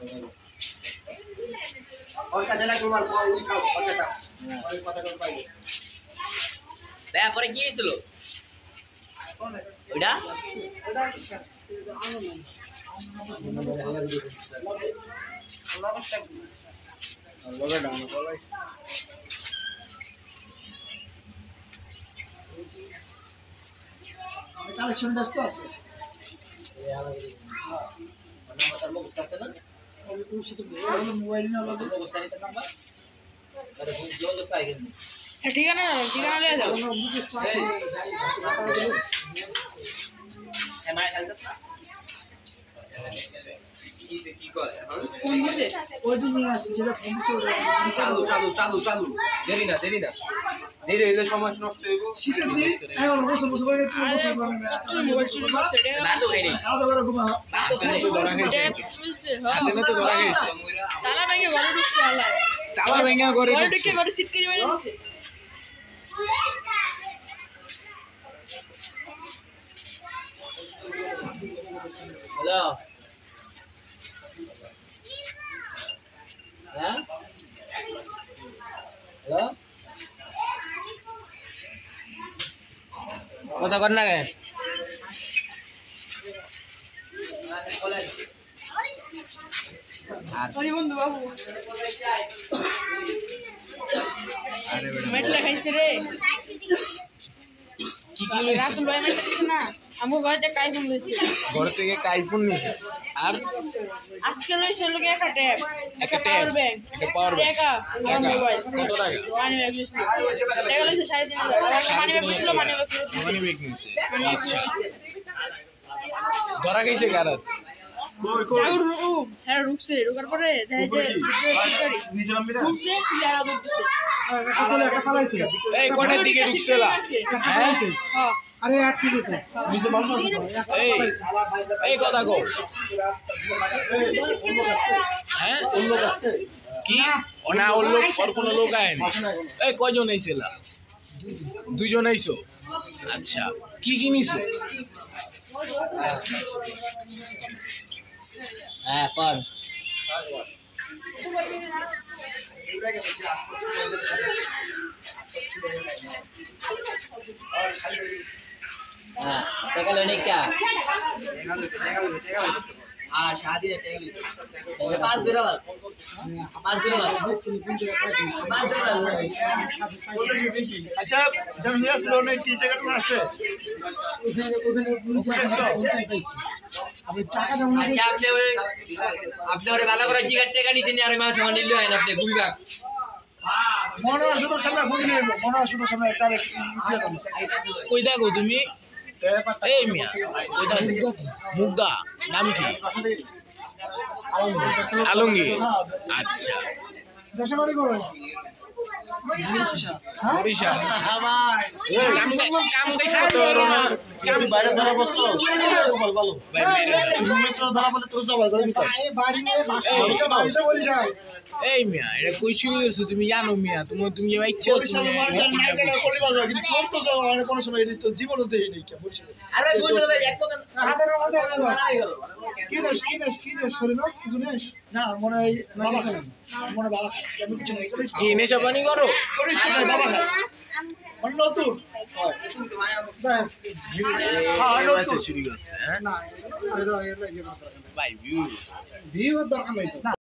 और का देना कुमार को उई खाओ কথা ওই কথাটা পাই তারপরে কি ছিল ওইটা লগা ডাউন কলাই আমি কালেকশন ব্যস্ত আছে নাম্বার মুখস্থ আছে না আমি কোন সাথে মোবাইল না লাগে মুখস্থ আছে নাম্বার আরে বুঝ জোজ পাই গেল ঠিকানা লিয়ে যাও এমআই খেলছস না কি করে ফোন দিছে ওই দিন আসছে যেটা ফোন দিছে চালু দেরি না দেরি হইলে সময় নষ্ট হইব শীতের দিন এখন বসে করে তুমি মোবাইল চুরি করছে বাতো হইনি আদা করে ঘুমা বাতো ধরা গেছে হাতে তো ধরা গেছে তালা ভেঙে ঘরে ঢুকছে আল্লাহ তালা ভেঙে ঘরে ঢুকে ঘরে সিট করে মেরে দিছে হ্যালো হ্যাঁ হ্যালো কথা কর না কে ওরে বন্ধু বাবু মেটলা খাইছে রে কি কি লইছিস রাতুল ভাই মেটলা খাইছে না আমু ভাইটা কাইফোন লইছে ঘর থেকে একটা আইফোন নিয়েছে আর আজকে লইছে লোকে একটা ট্যাব একটা পাওয়ার ব্যাংক একটা পাওয়ার ব্যাংক টাকা মোবাইল কত টাকা মানি ব্যাগ লইছে টাকা লইছে 3.5 মানি ব্যাগ ছিল মানি ব্যাগ মানি ব্যাগ নিয়েছে আচ্ছা ধরা গেছে কার আছে জাগুর হ্যাঁ রুকছে রুকার পরে দেখা যায় নিচে নামবি না রুকছে প্লেয়ার আউট দিছে আসলে একটা পালাইছে এই কোটার দিকে ঢুকছলা হ্যাঁ হ্যাঁ আরে আটকে গেছে নিচে মানুষ আছে এই কথা কও হ্যাঁ কোন লোক আছে কি ওনা ওর লোক আর কোন লোক আইনি এই কয়জন আইছিলা দুইজন আইছো আচ্ছা কি কিনিছো হ্যাঁ পর হ্যাঁ টাকা লো নিকা আর শাদি টাকা লো 5 দিন আবার 5 দিন আবার 5 দিন আবার আচ্ছা যেন হইয়াছিল না কি টাকাটা আছে আমি টাকা দাও না আচ্ছা আপনি ওরে ভালো করে জিগার টাকা নিছেন আর মাল সামান নিলে হয় না আপনি গুবিবাগ মনে আসুন সামনে ফোন নিয়ে নেব মনে আসুন সামনে তারে দিয়ে দাও কই দেখো তুমি এই মিয়া কই দেখো মুগদা নাম কি আলমগীর আচ্ছা দেশে বাড়ি করে বরিশাল কাম কাজ করতে পারো না কাম বাইরে ধরা বসছো ভালো ভালো রুমে তো ধরা বলে তোর সবাই করে দিতে বাড়িতে বলি যাও এই মিয়া এটা কই শুরু করছো তুমি জানো মিয়া তুমি যে ইচ্ছা বরিশাল মানুষের মার্কেটে কলি বাজার কিন্তু সব তো যাও মানে কোন সময় এটি তো জীবনও দেই নাই কি বরিশাল আরে বরিশাল ভাই এক কথা হাতের মধ্যে বানাই গেল কি নেস সরি না কিছু নেস না মনে হয় বাবা মনে বাবা আমি কিছু নাই কি নেশা পানি করো করিস না বাবা মন নতুন হ্যাঁ শুরু করছে হ্যাঁ না ভাই ভিউ ভিউ দরকার নাই তো